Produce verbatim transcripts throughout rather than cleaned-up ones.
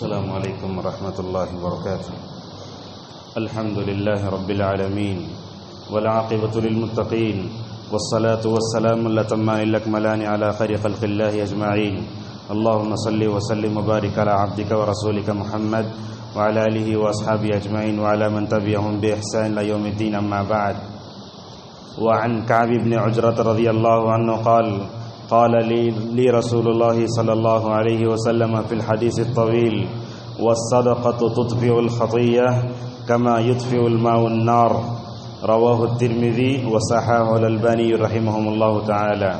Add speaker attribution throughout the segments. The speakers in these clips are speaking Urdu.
Speaker 1: السلام عليكم ورحمة الله وبركاته. الحمد لله رب العالمين والعاقبة للمتقين والصلاة والسلام الأتمان الأكملان على خير خلق الله أجمعين. اللهم صل وسلم وبارك على عبدك ورسولك محمد وعلى آله وأصحابه أجمعين وعلى من تبعهم بإحسان إلى يوم الدين. أما بعد. وعن كعب بن عجرة رضي الله عنه قال قال لي, لي رسول الله صلى الله عليه وسلم في الحديث الطويل: والصدقة تطفئ الخطيئة كما يطفئ الماء النار. رواه الترمذي وصححه الألباني رحمهم الله تعالى.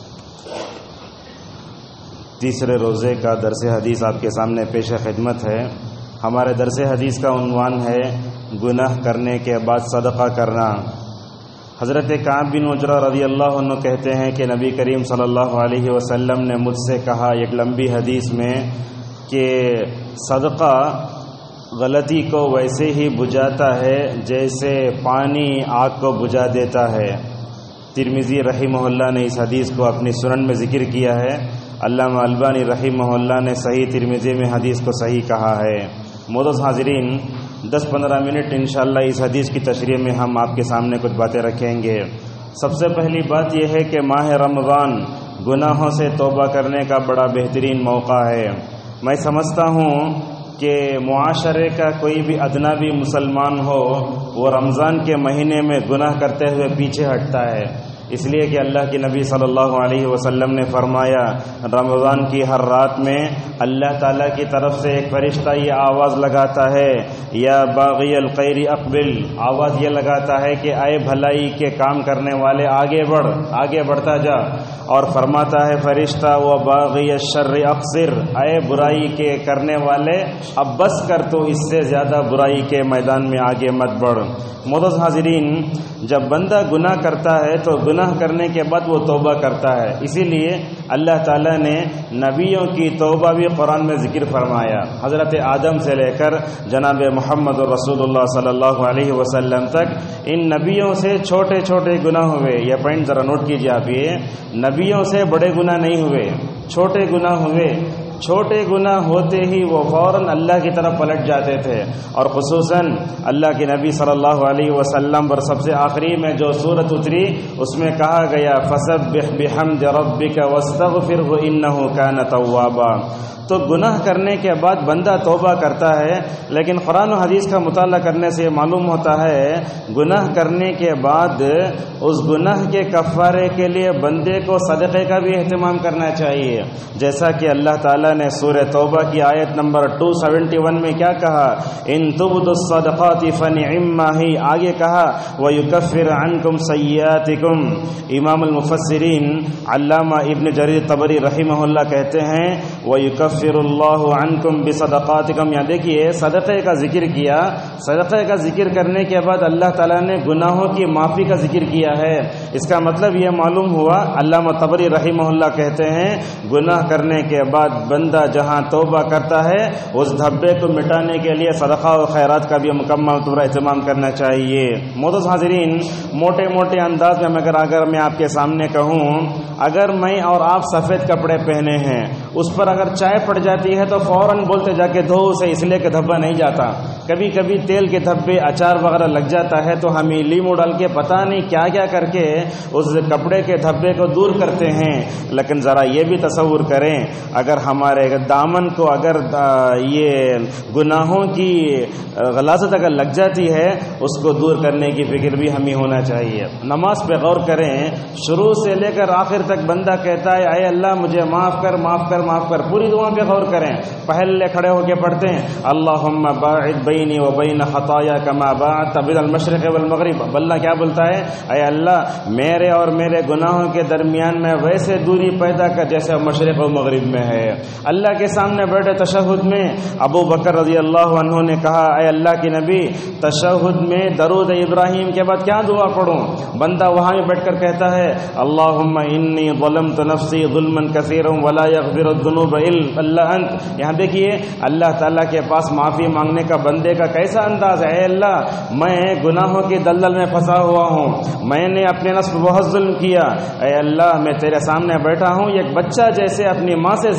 Speaker 1: تیسرے روزے کا درس حدیث آپ کے سامنے پیش خدمت ہے. ہمارے درس حدیث کا عنوان ہے گناہ کرنے کے بعد صدقہ کرنا. حضرت کعب بن عجرہ رضی اللہ عنہ کہتے ہیں کہ نبی کریم صلی اللہ علیہ وسلم نے مجھ سے کہا ایک لمبی حدیث میں کہ صدقہ غلطی کو ویسے ہی بجھاتا ہے جیسے پانی آگ کو بجھا دیتا ہے. ترمذی رحمہ اللہ نے اس حدیث کو اپنی سنن میں ذکر کیا ہے. علامہ البانی رحمہ اللہ نے صحیح ترمذی میں حدیث کو صحیح کہا ہے. معزز حاضرین، دس پندرہ منٹ انشاءاللہ اس حدیث کی تشریح میں ہم آپ کے سامنے کچھ باتیں رکھیں گے. سب سے پہلی بات یہ ہے کہ ماہ رمضان گناہوں سے توبہ کرنے کا بڑا بہترین موقع ہے. میں سمجھتا ہوں کہ معاشرے کا کوئی بھی ادنیٰ مسلمان ہو وہ رمضان کے مہینے میں گناہ کرتے ہوئے پیچھے ہٹتا ہے، اس لیے کہ اللہ کے نبی صلی اللہ علیہ وسلم نے فرمایا رمضان کی ہر رات میں اللہ تعالیٰ کی طرف سے ایک فرشتہ یہ آواز لگاتا ہے یا باغی الخیر اقبل. آواز یہ لگاتا ہے کہ اے بھلائی کے کام کرنے والے آگے بڑھ، آگے بڑھتا جا. اور فرماتا ہے فرشتہ و باغی الشر اقصر، اے برائی کے کرنے والے اب بس کر، تو اس سے زیادہ برائی کے میدان میں آگے مت بڑھ. معزز حاضرین، جب بندہ گناہ کرتا ہے تو گناہ کرنے کے بعد وہ توبہ کرتا ہے. اسی لیے اللہ تعالیٰ نے نبیوں کی توبہ بھی قرآن میں ذکر فرمایا. حضرت آدم سے لے کر جناب محمد رسول اللہ صلی اللہ علیہ وسلم تک ان نبیوں سے چھوٹے چھوٹے گناہ ہوئے. یہ پوائنٹ ذرا نوٹ کیجیے آپ. یہ نبیوں سے بڑے گناہ نہیں ہوئے، چھوٹے گناہ ہوئے. چھوٹے گناہ ہوتے ہی وہ فوراً اللہ کی طرف پلٹ جاتے تھے. اور خصوصاً اللہ کے نبی صلی اللہ علیہ وسلم پر سب سے آخری میں جو سورت اتری اس میں کہا گیا فسبح بحمد ربک واستغفرہ انہ کان توابا. تو گناہ کرنے کے بعد بندہ توبہ کرتا ہے، لیکن قرآن و حدیث کا مطالعہ کرنے سے معلوم ہوتا ہے گناہ کرنے کے بعد اس گناہ کے کفارے کے لیے بندے کو صدقے کا بھی اہتمام کرنا چاہیے. جیسا کہ اللہ تعالیٰ نے سورہ توبہ کی آیت نمبر دو سو اکہتر میں کیا کہا؟ ان تبدوا الصدقات فنعما ہی. آگے کہا وَيُكَفِّرْ عَنْكُمْ سَيِّئَاتِكُمْ. امام المفسرین علامہ ابن جریر طبری رحمہ اللہ کہتے ہیں وَيُكَفِّرْ فر اللہ عنکم بصدقاتکم. یہاں دیکھیے صدقے کا ذکر کیا. صدقے کا ذکر کرنے کے بعد اللہ تعالیٰ نے گناہوں کی معافی کا ذکر کیا ہے. اس کا مطلب یہ معلوم ہوا، علامہ طبری رحمہ اللہ کہتے ہیں گناہ کرنے کے بعد بندہ جہاں توبہ کرتا ہے اس دھبے کو مٹانے کے لیے صدقہ و خیرات کا بھی مکمل طور اہتمام کرنا چاہیے. معزز حاضرین، موٹے موٹے انداز میں اگر اگر میں آپ کے سامنے کہوں، اگر میں اور آپ سفید کپڑے پہنے ہیں، اس پر اگر چائے پڑ جاتی ہے تو فوراً بولتے جا کے دھو اسے، اس لیے کہ دھبا نہیں جاتا. کبھی کبھی تیل کے دھبے اچار وغیرہ لگ جاتا ہے تو ہم لیمو ڈال کے پتہ نہیں کیا کیا کر کے اس کپڑے کے دھبے کو دور کرتے ہیں. لیکن ذرا یہ بھی تصور کریں اگر ہمارے دامن کو اگر یہ گناہوں کی غلاظت اگر لگ جاتی ہے اس کو دور کرنے کی فکر بھی ہمیں ہونا چاہیے. نماز پہ غور کریں، شروع سے لے کر آخر تک بندہ کہتا ہے اے اللہ مجھے معاف کر معاف کر معاف کر. پوری دعا پہ غور کریں. پہلے کھڑے ہو کے پڑھتے ہیں اللہم باعد بینی و بین خطایا کما باعدت بین المشرق والمغرب. اللہ کیا بولتا ہے؟ اے اللہ میرے اور میرے گناہوں کے درمیان میں ویسے دوری پیدا کر جیسے مشرق و مغرب میں ہے. اللہ کے سامنے بیٹھے تشہد میں ابو بکر رضی اللہ عنہ نے کہا اے اللہ کے نبی تشہد میں درود ابراہیم کے بعد کیا دعا پڑھوں؟ بندہ وہاں میں بیٹھ کر کہتا ہے اللہم انی ظلمت نفسی ظلما کثیرا ولا یغفر الذنوب الا انت. یہاں دیکھیے اللہ تعالیٰ کے پاس معافی مانگنے کا بندے کا کیسا انداز ہے. اے اللہ میں گناہوں کی دلدل میں پھنسا ہوا ہوں، میں نے اپنے نفس بہت ظلم کیا. اے اللہ میں تیرے سامنے بیٹھا ہوں ایک بچہ جیسے اپنی ماں سے ضد کرتا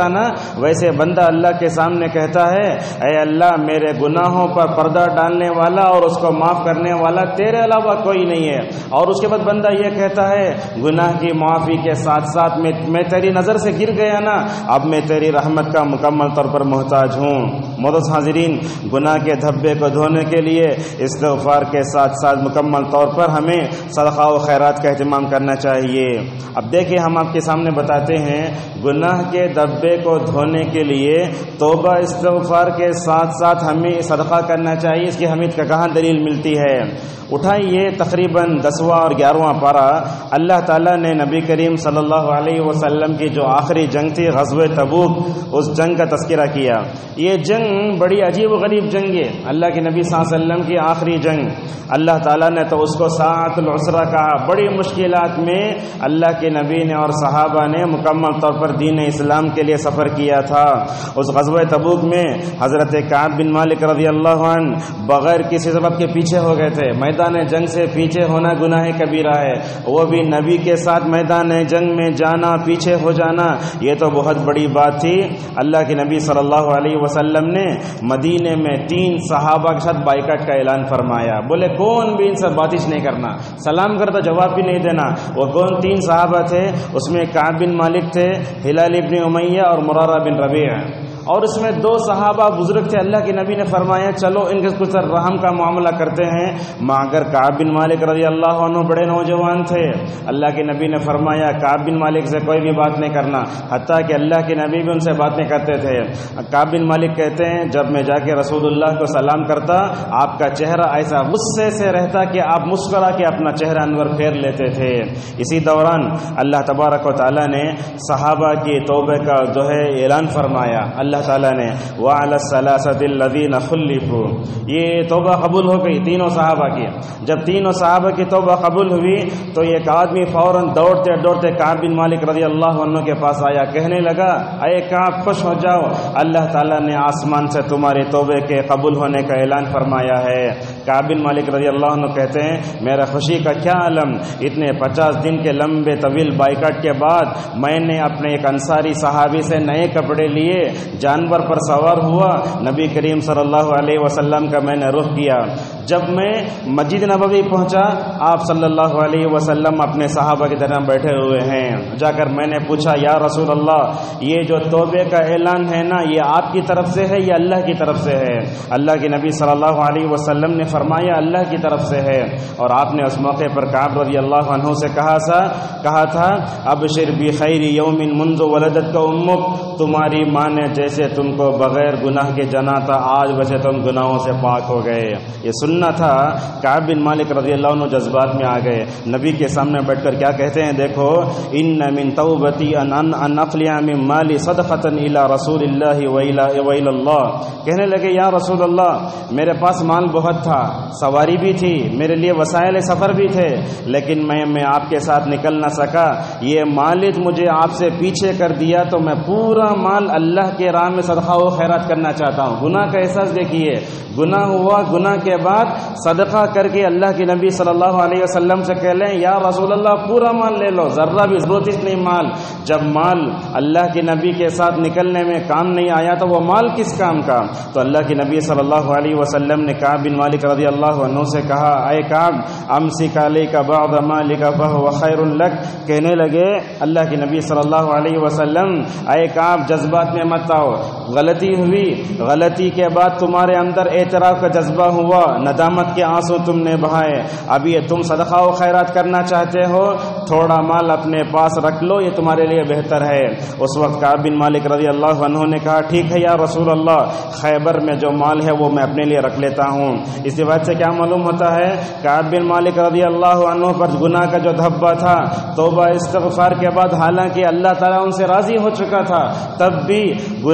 Speaker 1: تھا نا، ویسے بندہ اللہ کے سامنے کہتا ہے اے اللہ میرے گناہوں پر پردہ ڈالنے والا اور اس کو معاف کرنے والا تیرے علاوہ کوئی نہیں ہے. اور اس کے بعد بندہ یہ کہتا ہے گناہ کی معافی کے ساتھ ساتھ میں میں تیری نظر سے گر گیا نا، اب میں تیری رحمت کا مکمل طور پر محتاج ہوں. معزز حاضرین، گناہ کے دھبے کو دھونے کے لیے استغفار کے ساتھ ساتھ مکمل طور پر ہمیں صدقہ و خیرات کا اہتمام کرنا چاہیے. اب دیکھیں ہم آپ کے سامنے بتاتے ہیں گناہ کے دھبے کو دھونے کے لیے توبہ استغفار کے ساتھ ساتھ ہمیں صدقہ کرنا چاہیے. اس کی ہمیں کہاں دلیل ملتی ہے؟ اٹھائیے تقریباً دسواں اور گیارہواں پارہ اللہ تعالیٰ نے نبی کریم صلی اللہ علیہ وسلم کی جو آخری جنگ تھی غزوہ تبوک، اس جنگ کا تذکرہ کیا. یہ جنگ بڑی عجیب و غریب جنگ ہے، اللہ کے نبی صلی اللہ علیہ وسلم کی آخری جنگ. اللہ تعالیٰ نے تو اس کو ساعۃ العسرہ کہا. بڑی مشکلات میں اللہ کے نبی نے اور صحابہ نے مکمل طور پر دین اسلام کے لیے سفر کیا تھا. اس غزوہ تبوک میں حضرت کعب بن مالک رضی اللہ عنہ بغیر کسی سبب کے پیچھے ہو گئے تھے. میدان جنگ سے پیچھے ہونا گناہ کبیرہ ہے، وہ بھی نبی کے ساتھ میدان جنگ میں جانا، پیچھے ہو جانا، یہ تو بہت بڑی بات تھی. اللہ کے نبی صلی اللہ علیہ وسلم نے مدینے میں تین صحابہ کے ساتھ بائیکاٹ کا اعلان فرمایا. بولے کون بھی ان سے باتش نہیں کرنا، سلام کرتا جواب بھی نہیں دینا. وہ کون تین صحابہ تھے؟ اس میں کعب بن مالک تھے، ہلال ابن امیہ اور مرارہ بن ربیع. اور اس میں دو صحابہ بزرگ تھے. اللہ کے نبی نے فرمایا چلو ان کے کچھ رحم کا معاملہ کرتے ہیں. مگر کعب بن مالک رضی اللہ عنہ بڑے نوجوان تھے. اللہ کے نبی نے فرمایا کعب بن مالک سے کوئی بھی بات نہیں کرنا، حتیٰ کہ اللہ کے نبی بھی ان سے باتیں کرتے تھے. کعب بن مالک کہتے ہیں جب میں جا کے رسول اللہ کو سلام کرتا آپ کا چہرہ ایسا غصے سے رہتا کہ آپ مسکرا کے اپنا چہرہ انور پھیر لیتے تھے. اسی دوران اللہ تبارک و تعالیٰ نے صحابہ کی توبہ کا جو ہے اعلان فرمایا. اللہ تعالیٰ نے وَعَلَى الثَّلَاثَةِ الَّذِينَ خُلِّفُوا، یہ توبہ قبول ہو گئی تینوں صحابہ کی. جب تینوں صحابہ کی توبہ قبول ہوئی تو ایک آدمی فوراً دوڑتے دوڑتے کعب بن مالک رضی اللہ عنہ کے پاس آیا، کہنے لگا اے کعب خوش ہو جاؤ، اللہ تعالیٰ نے آسمان سے تمہاری توبے کے قبول ہونے کا اعلان فرمایا ہے. کعب بن مالک رضی اللہ عنہ کہتے ہیں میرا خوشی کا کیا عالم، اتنے پچاس دن کے لمبے طویل بائیکاٹ کے بعد میں نے اپنے ایک انصاری صحابی سے نئے کپڑے لیے، جانور پر سوار ہوا، نبی کریم صلی اللہ علیہ وسلم کا میں نے رخ کیا. جب میں مسجد نبوی پہنچا آپ صلی اللہ علیہ وسلم اپنے صحابہ کے درمیان بیٹھے ہوئے ہیں. جا کر میں نے پوچھا یا رسول اللہ یہ جو توبے کا اعلان ہے نا یہ آپ کی طرف سے ہے یا اللہ کی طرف سے ہے؟ اللہ کے نبی صلی اللہ علیہ وسلم نے فرمایا اللہ کی طرف سے ہے. اور آپ نے اس موقع پر کعب رضی اللہ عنہ سے کہا سا کہا تھا ابشر بخیر یوم منذ ولدت کا امک، تمہاری ماں نے جیسے تم کو بغیر گناہ کے جنا تھا آج ویسے تم گناہوں سے پاک ہو گئے. یہ سننا تھا. کعب بن مالک رضی اللہ عنہ جذبات میں آ گئے، نبی کے سامنے بیٹھ کر کیا کہتے ہیں دیکھو ان من توبتی ان ان اقلع من مالی صدقۃ الی رسول اللہ و الی اللہ. کہنے لگے یا رسول اللہ میرے پاس مال بہت تھا، سواری بھی تھی، میرے لیے وسائل سفر بھی تھے، لیکن میں میں آپ کے ساتھ نکل نہ سکا. یہ مالک مجھے آپ سے پیچھے کر دیا تو میں پورا مال اللہ کے راہ میں صدقہ و خیرات کرنا چاہتا ہوں. گناہ کا احساس دیکھیے، گناہ ہوا، گناہ کے بعد صدقہ کر کے اللہ کے نبی صلی اللہ علیہ وسلم سے کہہ لیں یا رسول اللہ پورا مال لے لو، ذرہ بھی ضرورت ہی نہیں مال. جب مال اللہ کے نبی کے ساتھ نکلنے میں کام نہیں آیا تو وہ مال کس کام کا؟ تو اللہ کے نبی صلی اللہ علیہ وسلم نے کعب بن مالک رضی اللہ عنہ سے کہا اے کعب امسک علیک بعض مالک فهو خیر لک. کہنے لگے اللہ کے نبی صلی اللہ علیہ وسلم اے کعب جذبات میں مت آؤ، غلطی ہوئی، غلطی کے بعد تمہارے اندر اعتراف کا جذبہ ہوا، ندامت کے آنسو تم نے بہائے، اب یہ تم صدقہ و خیرات کرنا چاہتے ہو، تھوڑا مال اپنے پاس رکھ لو، یہ تمہارے لیے بہتر ہے. اس وقت کعب بن مالک رضی اللہ عنہ نے کہا ٹھیک ہے یا رسول اللہ، خیبر میں جو مال ہے وہ میں اپنے لیے رکھ لیتا ہوں. اس بات سے کیا معلوم ہوتا ہے کعب بن مالک رضی اللہ عنہ پر گناہ کا جو دھبا تھا، توبہ استغفار کے بعد حالانکہ اللہ تعالیٰ ان سے راضی ہو چکا تھا، تب بھی گناہ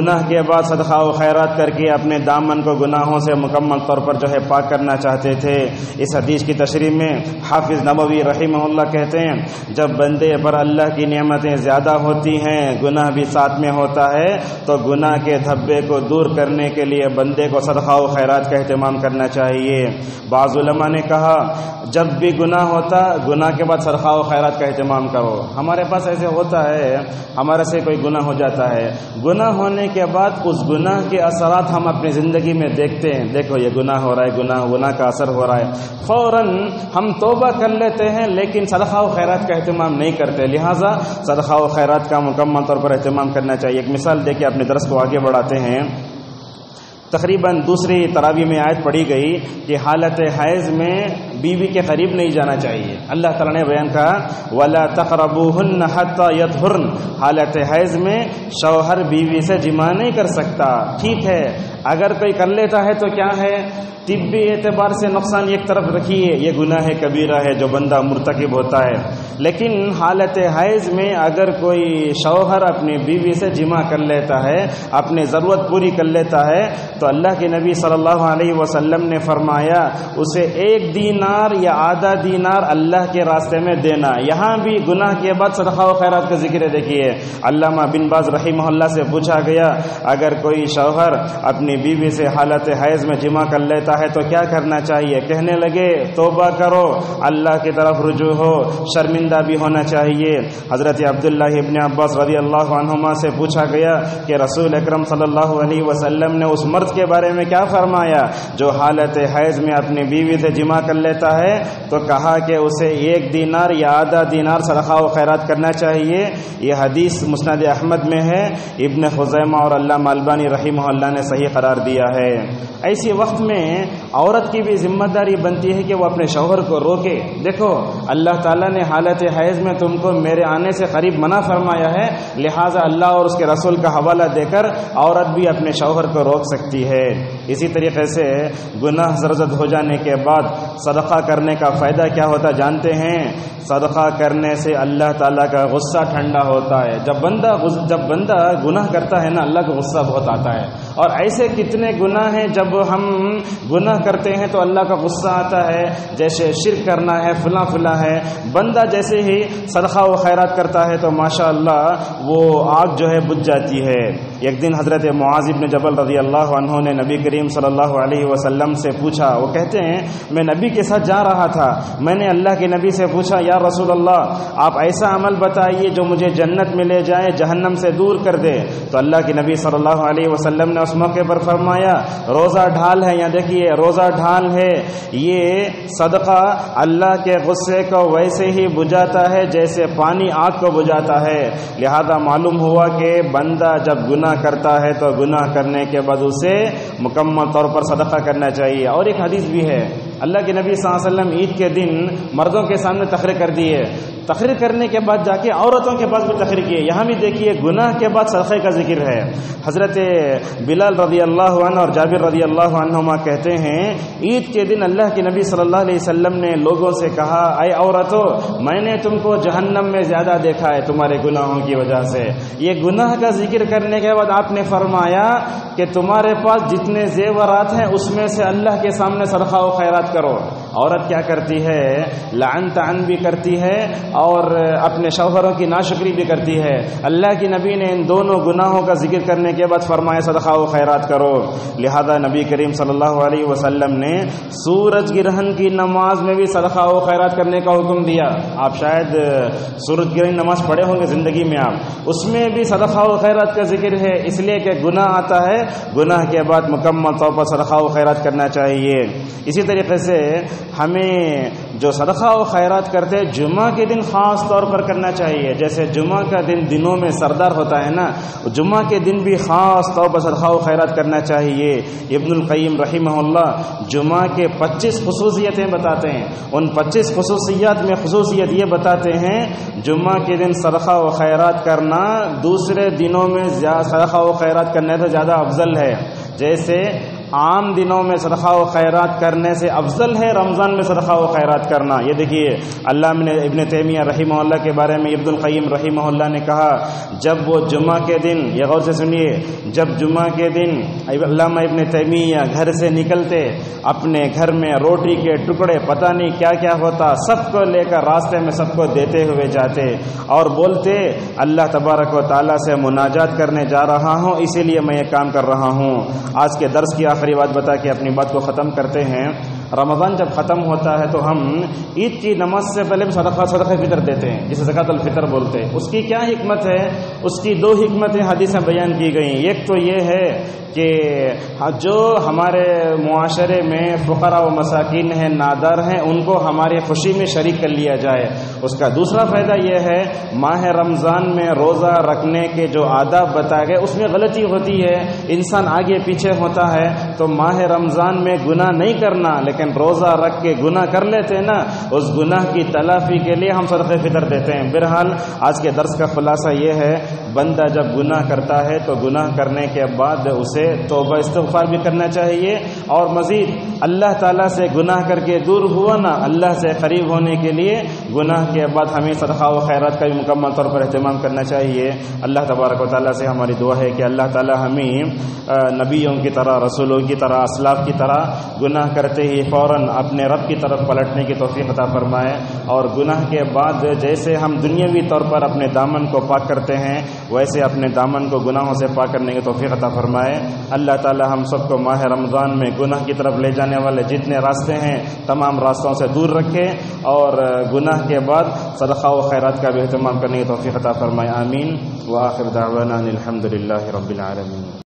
Speaker 1: گناہ کے بعد صدقہ و خیرات کر کے اپنے دامن کو گناہوں سے مکمل طور پر جو ہے پاک کرنا چاہتے تھے۔ اس حدیث کی تشریح میں حافظ نووی رحمہ اللہ کہتے ہیں جب بندے پر اللہ کی نعمتیں زیادہ ہوتی ہیں، گناہ بھی ساتھ میں ہوتا ہے، تو گناہ کے دھبے کو دور کرنے کے لیے بندے کو صدقہ و خیرات کا اہتمام کرنا چاہیے۔ بعض علماء نے کہا جب بھی گناہ ہوتا گناہ کے بعد صدقہ و خیرات کا اہتمام کرو۔ ہمارے پاس ایسے ہوتا ہے، ہمارے سے کوئی گناہ ہو جاتا ہے، گناہ ہونے کے بعد اس گناہ کے اثرات ہم اپنی زندگی میں دیکھتے ہیں، دیکھو یہ گناہ ہو رہا ہے، گناہ گناہ کا اثر ہو رہا ہے، فوراً ہم توبہ کر لیتے ہیں لیکن صدقہ و خیرات کا اہتمام نہیں کرتے۔ لہٰذا صدقہ و خیرات کا مکمل طور پر اہتمام کرنا چاہیے۔ ایک مثال دے کے اپنے درس کو آگے بڑھاتے ہیں۔ تقریباً دوسری تراویح میں آیت پڑھی گئی کہ حالت حیض میں بیوی کے قریب نہیں جانا چاہیے۔ اللہ تعالیٰ نے بیان کہا وَلَا تَقْرَبُوهُنَّ حَتَّى يَطْهُرْنَ، حالت حیض میں شوہر بیوی سے جماع نہیں کر سکتا۔ ٹھیک ہے، اگر کوئی کر لیتا ہے تو کیا ہے، طبی اعتبار سے نقصان ایک طرف رکھیے، یہ گناہ کبیرہ ہے جو بندہ مرتکب ہوتا ہے، لیکن حالت حیض میں اگر کوئی شوہر اپنی بیوی سے جماع کر لیتا ہے، اپنی ضرورت پوری کر لیتا ہے، تو اللہ کے نبی صلی اللہ علیہ وسلم نے فرمایا اسے ایک دینار یا آدھا دینار اللہ کے راستے میں دینا۔ یہاں بھی گناہ کے بعد صدقہ و خیرات کا ذکر دیکھیے۔ علامہ بن باز رحمہ اللہ سے پوچھا گیا اگر کوئی شوہر اپنی بیوی سے حالت حیض میں جماع کر لیتا ہے تو کیا کرنا چاہیے؟ کہنے لگے توبہ کرو، اللہ کی طرف رجوع ہو، شرمندہ بھی ہونا چاہیے۔ حضرت عبداللہ ابن عباس رضی اللہ عنہما سے پوچھا گیا کہ رسول اکرم صلی اللہ علیہ وسلم نے اس مرد کے بارے میں کیا فرمایا جو حالت حیض میں اپنی بیوی سے جماع کر لیتا ہے؟ تو کہا کہ اسے ایک دینار یا آدھا دینار صدقہ و خیرات کرنا چاہیے۔ یہ حدیث مسند احمد میں ہے، ابن خزیمہ اور علامہ البانی رحمہ اللہ نے صحیح قرار دیا ہے۔ ایسی وقت میں عورت کی بھی ذمہ داری بنتی ہے کہ وہ اپنے شوہر کو روکے۔ دیکھو اللہ تعالیٰ نے حالت حیض میں تم کو میرے آنے سے قریب منع فرمایا ہے، لہٰذا اللہ اور اس کے رسول کا حوالہ دے کر عورت بھی اپنے شوہر کو روک سکتی ہے۔ اسی طریقے سے گناہ سرزد ہو جانے کے بعد صدقہ کرنے کا فائدہ کیا ہوتا جانتے ہیں؟ صدقہ کرنے سے اللہ تعالیٰ کا غصہ ٹھنڈا ہوتا ہے۔ جب بندہ جب بندہ گناہ کرتا ہے نا، اللہ کا غصہ بہت آتا ہے، اور ایسے کتنے گناہ ہیں جب ہم گناہ کرتے ہیں تو اللہ کا غصہ آتا ہے، جیسے شرک کرنا ہے، فلاں فلاں ہے۔ بندہ جیسے ہی صدقہ و خیرات کرتا ہے تو ماشاءاللہ وہ آگ جو ہے بجھ جاتی ہے۔ ایک دن حضرت معاذ بن جبل رضی اللہ عنہ نے نبی کریم صلی اللہ علیہ وسلم سے پوچھا، وہ کہتے ہیں میں نبی کے ساتھ جا رہا تھا، میں نے اللہ کے نبی سے پوچھا یا رسول اللہ آپ ایسا عمل بتائیے جو مجھے جنت میں لے جائے، جہنم سے دور کر دے۔ تو اللہ کے نبی صلی اللہ علیہ وسلم نے اس موقع پر فرمایا روزہ ڈھال ہے، یہاں دیکھیے روزہ ڈھال ہے، یہ صدقہ اللہ کے غصے کو ویسے ہی بجھاتا ہے جیسے پانی آگ کو بجھاتا ہے۔ لہذا معلوم ہوا کہ بندہ جب گناہ کرتا ہے تو گناہ کرنے کے بعد اسے مکمل طور پر صدقہ کرنا چاہیے۔ اور ایک حدیث بھی ہے، اللہ کے نبی صلی اللہ علیہ وسلم عید کے دن مردوں کے سامنے تقریر کر دی ہے، تقریر کرنے کے بعد جا کے عورتوں کے پاس بھی تقریر کی ہے۔ یہاں بھی دیکھیے گناہ کے بعد صدقے کا ذکر ہے۔ حضرت بلال رضی اللہ عنہ اور جابر رضی اللہ عنہما کہتے ہیں عید کے دن اللہ کے نبی صلی اللہ علیہ وسلم نے لوگوں سے کہا اے عورتوں میں نے تم کو جہنم میں زیادہ دیکھا ہے تمہارے گناہوں کی وجہ سے۔ یہ گناہ کا ذکر کرنے کے بعد آپ نے فرمایا کہ تمہارے پاس جتنے زیورات ہیں اس میں سے اللہ کے سامنے صدقہ و خیرات کرو۔ عورت کیا کرتی ہے؟ لعن طعن بھی کرتی ہے اور اپنے شوہروں کی ناشکری بھی کرتی ہے۔ اللہ کی نبی نے ان دونوں گناہوں کا ذکر کرنے کے بعد فرمایا صدقہ و خیرات کرو۔ لہذا نبی کریم صلی اللہ علیہ وسلم نے سورج گرہن کی نماز میں بھی صدقہ و خیرات کرنے کا حکم دیا۔ آپ شاید سورج گرہن نماز پڑھے ہوں گے زندگی میں، آپ اس میں بھی صدقہ و خیرات کا ذکر ہے، اس لیے کہ گناہ آتا ہے، گناہ کے بعد مکمل طور پر صدقہ و خیرات کرنا چاہیے۔ اسی طریقے سے ہمیں جو صدقہ و خیرات کرتے ہیں جمعہ کے دن خاص طور پر کرنا چاہیے۔ جیسے جمعہ کا دن دنوں میں سردار ہوتا ہے نا، جمعہ کے دن بھی خاص طور پر صدقہ و خیرات کرنا چاہیے۔ ابن القیم رحمہ اللہ جمعہ کے پچیس خصوصیتیں بتاتے ہیں، ان پچیس خصوصیات میں خصوصیت یہ بتاتے ہیں جمعہ کے دن صدقہ و خیرات کرنا دوسرے دنوں میں صدقہ و خیرات کرنے سے زیادہ افضل ہے۔ جیسے عام دنوں میں صدقہ و خیرات کرنے سے افضل ہے رمضان میں صدقہ و خیرات کرنا۔ یہ دیکھیے علامہ نے ابن تیمیہ رحمہ اللہ کے بارے میں عبد القیم رحمہ اللہ نے کہا، جب وہ جمعہ کے دن، یہ غور سے سنیے، جب جمعہ کے دن علامہ ابن تیمیہ گھر سے نکلتے، اپنے گھر میں روٹی کے ٹکڑے پتہ نہیں کیا کیا ہوتا سب کو لے کر راستے میں سب کو دیتے ہوئے جاتے اور بولتے اللہ تبارک و تعالیٰ سے مناجات کرنے جا رہا ہوں، اسی لیے میں یہ کام کر رہا ہوں۔ آج کے درس کی آخری بات بتا کے اپنی بات کو ختم کرتے ہیں۔ رمضان جب ختم ہوتا ہے تو ہم عید کی نماز سے پہلے بھی صدقہ صدقہ فطر دیتے ہیں، جسے زکوٰۃ الفطر بولتے ہیں۔ اس کی کیا حکمت ہے؟ اس کی دو حکمتیں حدیثیں بیان کی گئیں۔ ایک تو یہ ہے کہ جو ہمارے معاشرے میں فقراء و مساکین ہیں، نادار ہیں، ان کو ہماری خوشی میں شریک کر لیا جائے۔ اس کا دوسرا فائدہ یہ ہے ماہ رمضان میں روزہ رکھنے کے جو آداب بتائے گئے اس میں غلطی ہوتی ہے، انسان آگے پیچھے ہوتا ہے، تو ماہ رمضان میں گناہ نہیں کرنا لیکن روزہ رکھ کے گناہ کر لیتے ہیں نا، اس گناہ کی تلافی کے لیے ہم صدقہ فطر دیتے ہیں۔ بہرحال آج کے درس کا خلاصہ یہ ہے، بندہ جب گناہ کرتا ہے تو گناہ کرنے کے بعد اسے توبہ استغفار بھی کرنا چاہیے، اور مزید اللہ تعالیٰ سے گناہ کر کے دور ہوا نا، اللہ سے قریب ہونے کے لیے گناہ کے بعد ہمیں صدقہ و خیرات کا بھی مکمل طور پر اہتمام کرنا چاہیے۔ اللہ تبارک و تعالیٰ سے ہماری دعا ہے کہ اللہ تعالیٰ ہمیں نبیوں کی طرح، رسولوں کی طرح، اسلاف کی طرح گناہ کرتے ہی فوراً اپنے رب کی طرف پلٹنے کی توفیق عطا فرمائے، اور گناہ کے بعد جیسے ہم دنیاوی طور پر اپنے دامن کو پاک کرتے ہیں ویسے اپنے دامن کو گناہوں سے پاک کرنے کی توفیق عطا فرمائے۔ اللہ تعالی ہم سب کو ماہ رمضان میں گناہ کی طرف لے جانے والے جتنے راستے ہیں تمام راستوں سے دور رکھے، اور گناہ کے بعد صدقہ و خیرات کا بھی اہتمام کرنے کی توفیق عطا فرمائے۔ آمین۔ وآخر دعوانا الحمد للہ رب العالمین۔